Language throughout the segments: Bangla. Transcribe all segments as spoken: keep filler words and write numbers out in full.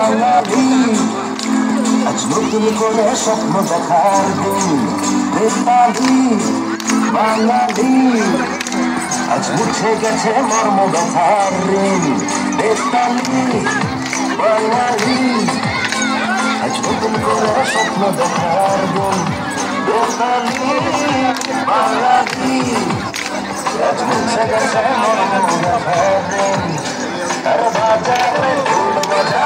বাঙালি আজ নতুন করে স্বপ্ন দেখার দিন নেপালি বাঙালি আজ মুছে গেছে মর্ম ব্যথার ঋণ নেপালি বাঙালি আজ নতুন করে স্বপ্ন দেখার দিন নেপালি বাঙালি আজ মুছে গেছে মর্ম ব্যথার ঋণ আর বাজারে ঢোল বাজা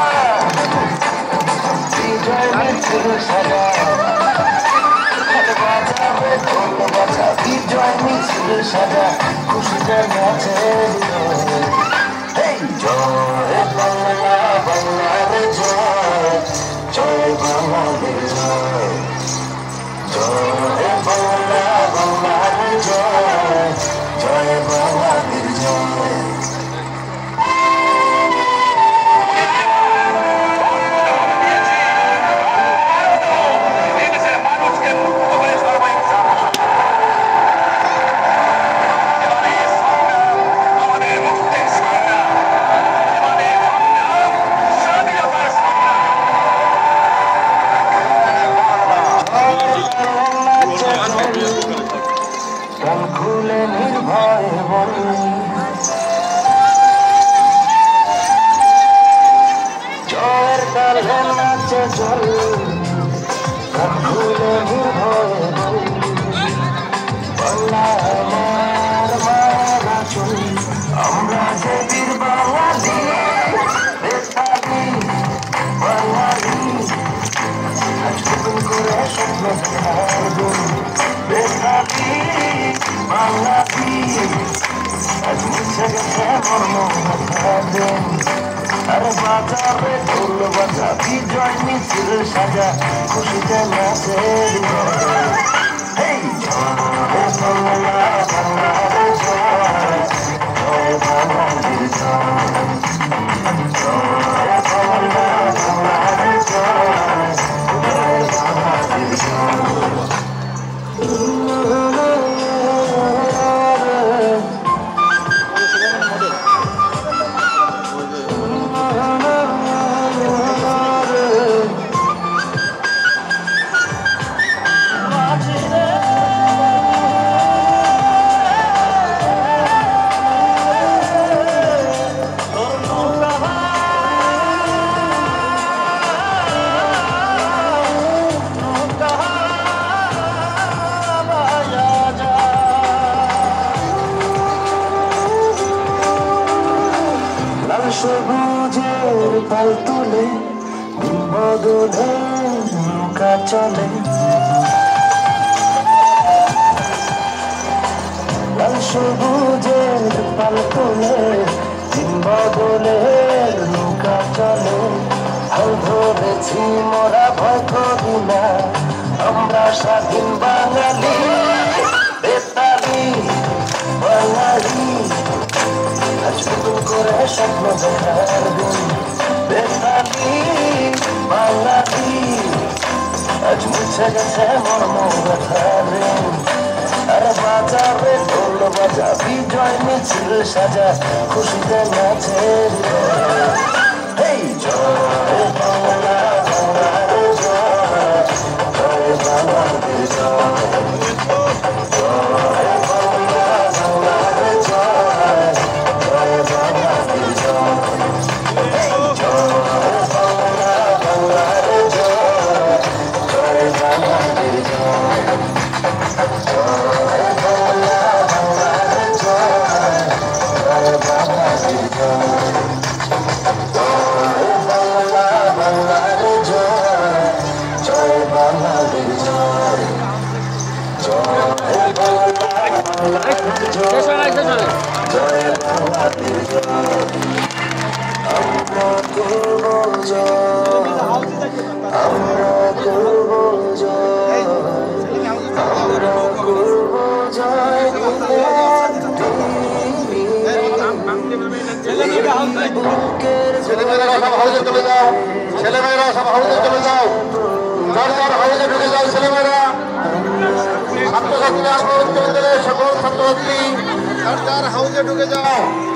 বিজয় মিছিল সাজা আর বাজারে ঢোল বাজা বিজয় মিছিল সাজা খুশিতে নাচে এই জয় বাংলা বাংলার জয় জয় বাংলার জয় জয় বাংলা বাংলার জয় জয় বাংলার জয় খুলে নির্ভয় বলি জয়ের তালে নাচে জল খুলে নির্ভয় বলি বাংলা আমার মারা চলি আমরা যে বীর বাঙালি বেতালি বাঙালি আজ নতুন করে স্বপ্ন দেখার দিন বেতালি বাঙালি আজ মুছে গেছে মর্ম ব্যথার দিন আর বাজারে ঢোল বাজা বিজয় মিছিল সাজা খুশিতে নাচে এই জয় বাংলা বাংলার জয় জয় বাঙালির জয় জয় বাংলা বাংলার জয় জয় বাঙালির জয় সবুজের পাল তুলে বদলে নৌকা চলে লাল সবুজের পাল তুলে বদলে নৌকা চলে হাল ধরেছি মোরা ভয় করি না আমরা স্বাধীন বাঙালি বেতালি বাঙালি আজ নতুন করে স্বপ্ন দেখার দিন বেতালি বাঙালি আজ মুছে গেছে মর্ম ব্যথার ঋণ আর বাজারে ঢোল বাজা বিজয় মিছিল সাজা খুশিতে নাচে এই জয় বাংলা বাংলার জয় জয় বাংলার জয় জয় বাংলা বাংলার জয় জয় বাংলার জয় এই জয় বাংলা বাংলার জয় জয় বাংলার জয় জয় বাংলা বাংলার জয় জয় বাংলার জয় জয় বাংলা বাংলার জয় জয় বাংলার জয় জয় বাংলা বাংলার জয় জয় বাংলার জয় আমরা করব জয় আমরা করব জয় আমরা করব জয় ছেলেমেয়েরা সব হাউসে চলে যাও ছেলেমেয়েরা সব হাউসে চলে যাও যার যার হাউসে ঢুকে যাও ছেলেমেয়েরা ছাত্রছাত্রীরা সকল ছাত্রছাত্রী যার যার হাউসে ঢুকে যাও।